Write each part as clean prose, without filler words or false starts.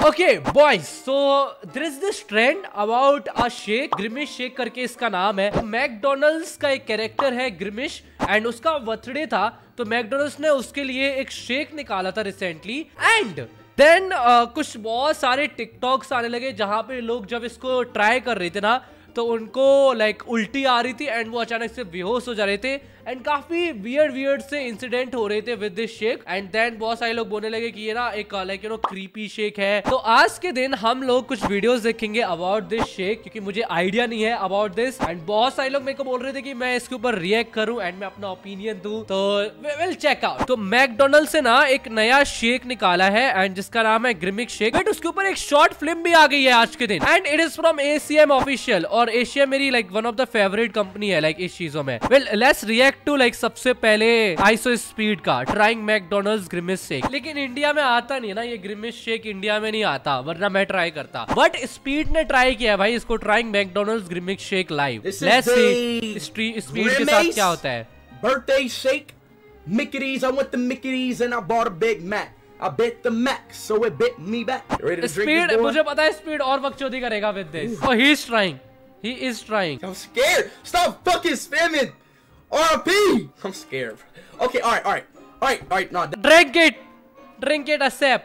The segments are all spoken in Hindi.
Okay, boys, so there is this trend about a shake, grimace shake करके इसका नाम है। मैकडोनल्ड्स का एक कैरेक्टर है ग्रिमिश एंड उसका बर्थडे था, तो मैकडोनल्ड्स ने उसके लिए एक शेक निकाला था रिसेंटली एंड देन कुछ बहुत सारे टिकटॉक्स आने लगे जहां पे लोग जब इसको ट्राई कर रहे थे ना तो उनको लाइक उल्टी आ रही थी एंड वो अचानक से बेहोश हो जा रहे थे एंड काफी वियर्ड से इंसिडेंट हो रहे थे with this shake and then बहुत सारे लोग बोलने लगे कि ये ना एक लाइक क्रीपी शेक है। तो आज के दिन हम लोग कुछ वीडियोस देखेंगे अबाउट दिस शेक क्योंकि मुझे आइडिया नहीं है अबाउट दिस एंड बहुत सारे लोग मेरे को बोल रहे थे कि मैं इसके ऊपर रिएक्ट करूं एंड मैं अपना ओपिनियन दूं, तो विल चेक आउट। तो मैकडोनल्ड से ना एक नया शेक निकाला है एंड जिसका नाम है ग्रिमिश शेक, बट उसके ऊपर एक शॉर्ट फिल्म भी आ गई है आज के दिन and it is from ACM official और एशिया मेरी like one of the favourite company है लाइक इस चीजों में। Well let's react to like सबसे पहले आइसो स्पीड का ट्राइंग मैकडोनल्ड्स ग्रिमिश शेक, लेकिन इंडिया में आता नहीं है ना ये ग्रिमिश शेक, इंडिया में नहीं आता वरना मैं ट्राई करता, बट स्पीड ने ट्राई किया भाई इसको trying McDonald's grimace shake live. Let's see speed के साथ क्या होता है। Birthday shake, Mickey's. I went to Mickey's and I bought a Big Mac. I bit the Mac, so it bit me back. You ready to drink this, boy? मुझे पता है स्पीड और बकचोदी करेगा with this. Oh, he is trying. I'm scared. Stop fucking spamming. RP. I'm scared. Okay, all right. No. Drink it, accept.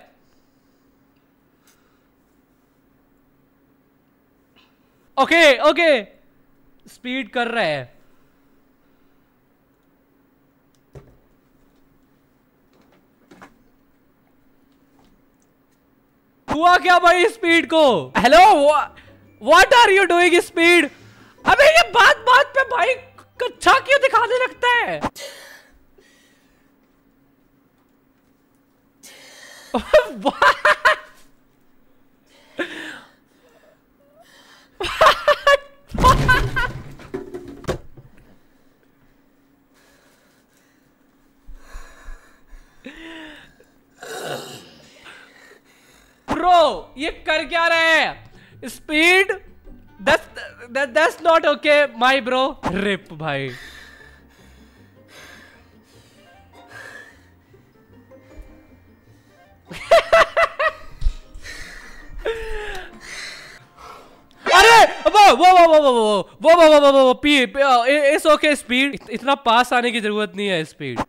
Okay. Speed कर रहा है। हुआ क्या भाई स्पीड को? Hello, what are you doing speed? अबे ये बात पे भाई कच्चा क्यों दिखाने लगता है? ब्रो ये कर क्या रहे हैं? Speed that's not okay my bro। RIP भाई अरे वो पी इट्स ओके स्पीड, इतना पास आने की जरूरत नहीं है speed.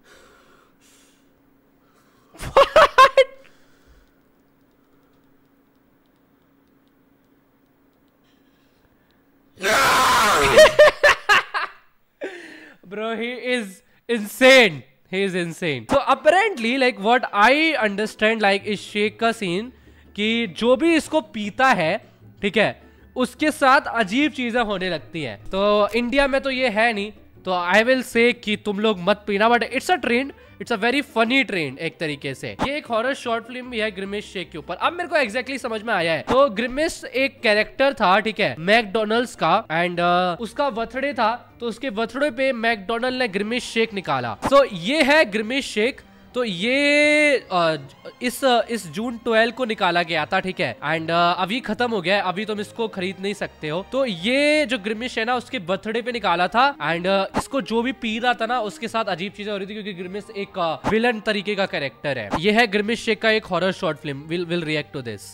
Bro, he is insane. So apparently like what I understand like इस शेक का सीन कि जो भी इसको पीता है ठीक है उसके साथ अजीब चीजें होने लगती हैं। तो इंडिया में तो ये है नहीं, तो आई विल से कि तुम लोग मत पीना, but it's a trend, it's a very funny trend एक तरीके से। ये एक हॉरर शॉर्ट फिल्म भी है ग्रिमिश शेक के ऊपर। अब मेरे को एग्जैक्टली समझ में आया है। तो ग्रिमिश एक कैरेक्टर था ठीक है मैकडोनल्ड्स का एंड उसका बर्थडे था, तो उसके बर्थडे पे मैकडोनल्ड ने ग्रिमिश शेक निकाला। तो ये है ग्रिमिश शेक। तो ये इस जून 12 को निकाला गया था ठीक है एंड अभी खत्म हो गया है, अभी तुम इसको खरीद नहीं सकते हो। तो ये जो ग्रिमिश है ना उसके बर्थडे पे निकाला था एंड इसको जो भी पी रहा था ना उसके साथ अजीब चीजें हो रही थी क्योंकि ग्रिमिश एक विलन तरीके का कैरेक्टर है। ये है ग्रिमिश शेक का एक horror short film. Will react to this.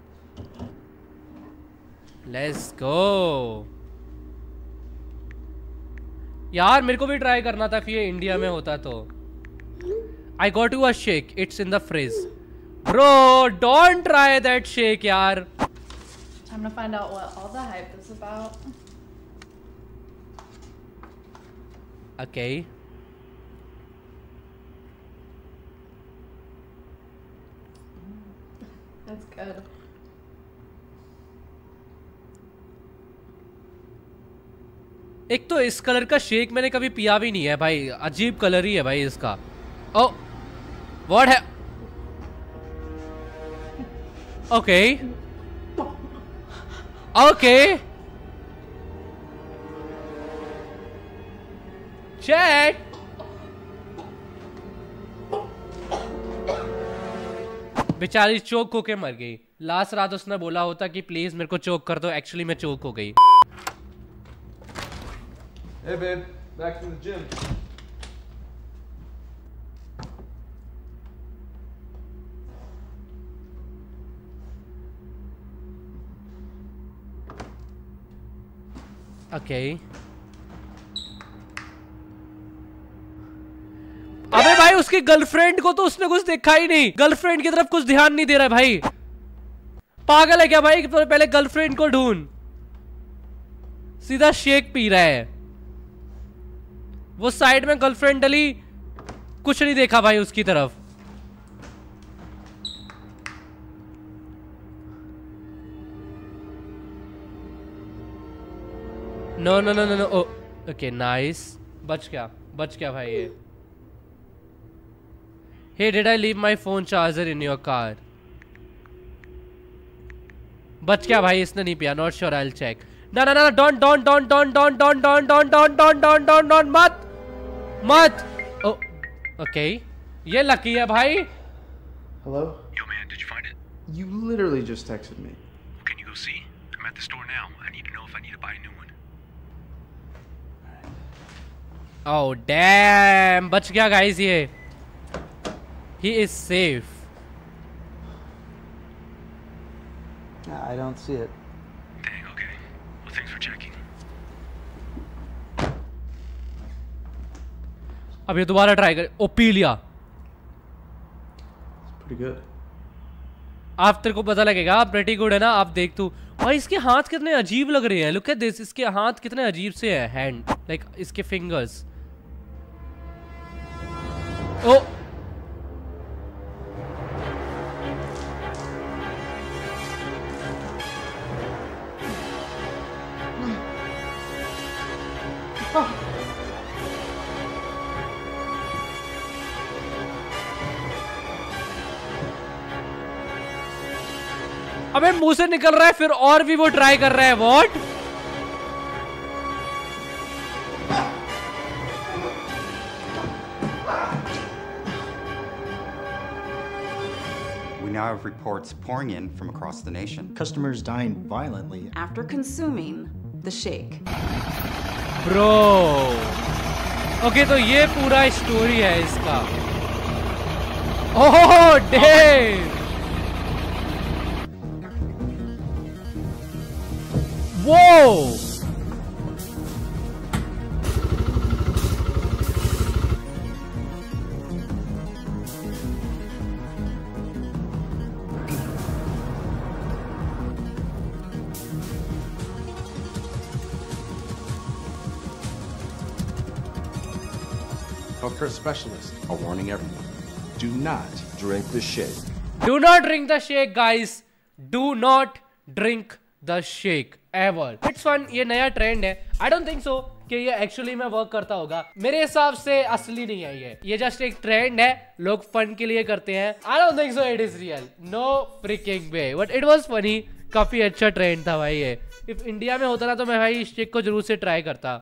Let's go यार, मेरे को भी ट्राई करना था फिर ये इंडिया में होता तो। I got you a shake. It's in the fridge. Bro, don't try that shake, yaar. Time to find out what all the hype is about. Okay. That's good. एक तो इस कलर का शेक मैंने कभी पिया भी नहीं है भाई, अजीब कलर ही है भाई इसका। Oh, what है? Okay. Chat. बेचारी चोक होके मर गई। लास्ट रात उसने बोला होता कि प्लीज मेरे को चोक कर दो, एक्चुअली मैं चोक हो गई। Hey babe, back to the gym. Okay अबे भाई उसकी गर्लफ्रेंड को तो उसने कुछ देखा ही नहीं, गर्लफ्रेंड की तरफ कुछ ध्यान नहीं दे रहा है भाई, पागल है क्या भाई? पहले गर्लफ्रेंड को ढूंढ, सीधा शेक पी रहा है। वो साइड में गर्लफ्रेंड डली, कुछ नहीं देखा भाई उसकी तरफ। No no no no no okay nice, बच गया भाई ये। Hey, did I leave my phone charger in your car? बच गया भाई, इसने नहीं पिया। Not sure, I'll check. No, don't, मत। Oh, okay. ये लकी है भाई। Hello? Yo, man, did you find it? You literally just texted me. Well, can you go see? I'm at the store now. I need to know if I need to buy a new one. Oh, damn. बच गया guys ये। He is safe. I don't see it. Dang, okay. Well, thanks for checking. अब ये दोबारा ट्राई कर। ओ पी लिया। It's pretty good. आप तेरे को पता लगेगा, प्रेटी गुड है ना। आप देख तू भाई, इसके हाथ कितने अजीब लग रहे हैं। लुक एट दिस, इसके हाथ कितने अजीब से हैं, हैंड लाइक इसके फिंगर्स। ओ अबे मुंह से निकल रहा है फिर और भी वो ट्राई कर रहा है। What? We now have reports pouring in from across the nation. Customers dying violently after consuming the shake. Bro okay, तो ये पूरा स्टोरी है इसका। ओह डैम, वो Healthcare specialist are warning everyone. Do not drink the shake. Do not drink the shake guys. Do not drink the shake ever. It's fun. ये नया ट्रेंड है। I don't think so कि ये एक्चुअली में वर्क करता होगा। मेरे हिसाब से असली नहीं है ये जस्ट एक ट्रेंड है, लोग फन के लिए करते हैं। I don't think so it is real. No freaking way. But it was funny. काफी अच्छा ट्रेंड था भाई ये। इफ इंडिया में होता ना तो मैं भाई इस शेक को जरूर से ट्राई करता।